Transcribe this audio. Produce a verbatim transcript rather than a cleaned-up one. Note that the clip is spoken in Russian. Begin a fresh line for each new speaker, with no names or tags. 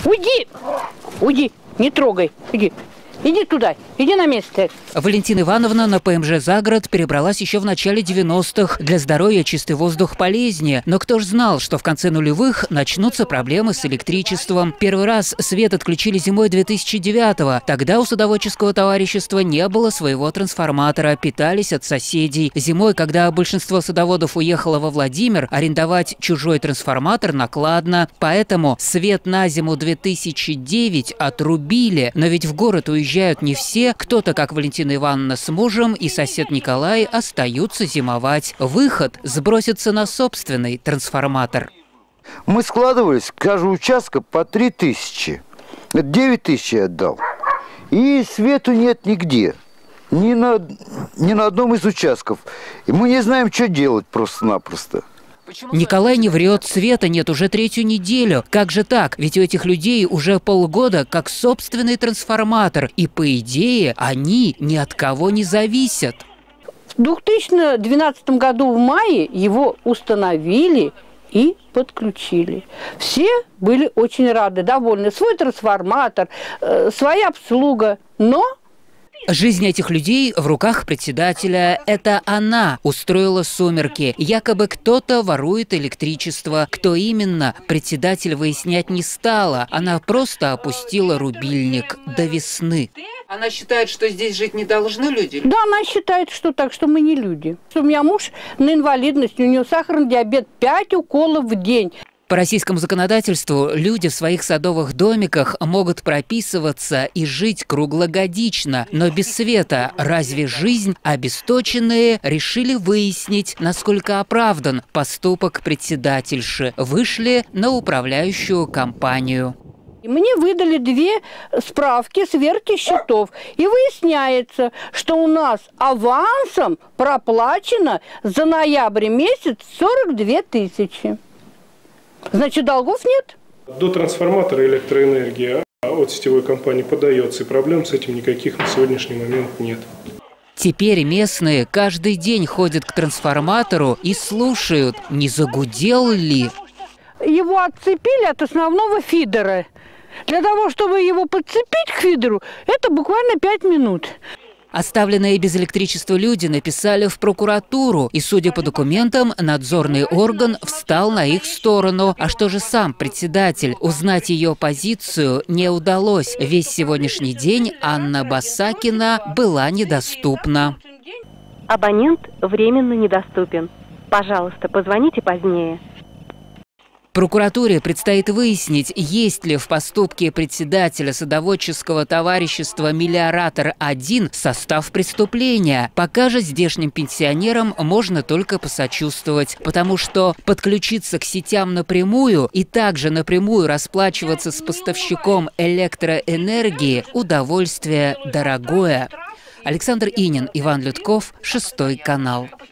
Уйди! Уйди! Не трогай! Иди! Иди туда, иди на место.
Валентина Ивановна на ПМЖ «Загород» перебралась еще в начале девяностых. Для здоровья чистый воздух полезнее. Но кто ж знал, что в конце нулевых начнутся проблемы с электричеством. Первый раз свет отключили зимой две тысячи девятого. Тогда у садоводческого товарищества не было своего трансформатора, питались от соседей. Зимой, когда большинство садоводов уехало во Владимир, арендовать чужой трансформатор накладно. Поэтому свет на зиму две тысячи девятого отрубили. Но ведь в город уезжали Уезжают не все, кто-то, как Валентина Ивановна с мужем и сосед Николай, остаются зимовать. Выход – сброситься на собственный трансформатор.
Мы складывались, каждый участок по три тысячи. девять тысяч я отдал. И свету нет нигде. Ни на, ни на одном из участков. И мы не знаем, что делать просто-напросто.
Николай не врет, света нет уже третью неделю. Как же так? Ведь у этих людей уже полгода как собственный трансформатор. И по идее они ни от кого не зависят.
В две тысячи двенадцатом году в мае его установили и подключили. Все были очень рады, довольны. Свой трансформатор, э, своя обслуга. Но...
Жизнь этих людей в руках председателя. Это она устроила сумерки. Якобы кто-то ворует электричество. Кто именно, председатель выяснять не стала. Она просто опустила рубильник до весны. Она считает, что здесь жить не должны люди?
Да, она считает, что так, что мы не люди. У меня муж на инвалидности, у него сахарный диабет, пять уколов в день.
По российскому законодательству люди в своих садовых домиках могут прописываться и жить круглогодично, но без света. Разве жизнь? Обесточенные решили выяснить, насколько оправдан поступок председательши. Вышли на управляющую компанию.
Мне выдали две справки сверки счетов. И выясняется, что у нас авансом проплачено за ноябрь месяц сорок две тысячи. Значит, долгов нет?
До трансформатора электроэнергии от сетевой компании подается, и проблем с этим никаких на сегодняшний момент нет.
Теперь местные каждый день ходят к трансформатору и слушают, не загудел ли.
Его отцепили от основного фидера. Для того, чтобы его подцепить к фидеру, это буквально пять минут.
Оставленные без электричества люди написали в прокуратуру, и, судя по документам, надзорный орган встал на их сторону. А что же сам председатель? Узнать ее позицию не удалось. Весь сегодняшний день Анна Басакина была недоступна.
Абонент временно недоступен. Пожалуйста, позвоните позднее.
Прокуратуре предстоит выяснить, есть ли в поступке председателя садоводческого товарищества «Мелиоратор-один» состав преступления. Пока же здешним пенсионерам можно только посочувствовать, потому что подключиться к сетям напрямую и также напрямую расплачиваться с поставщиком электроэнергии – удовольствие дорогое. Александр Инин, Иван Людков, Шестой канал.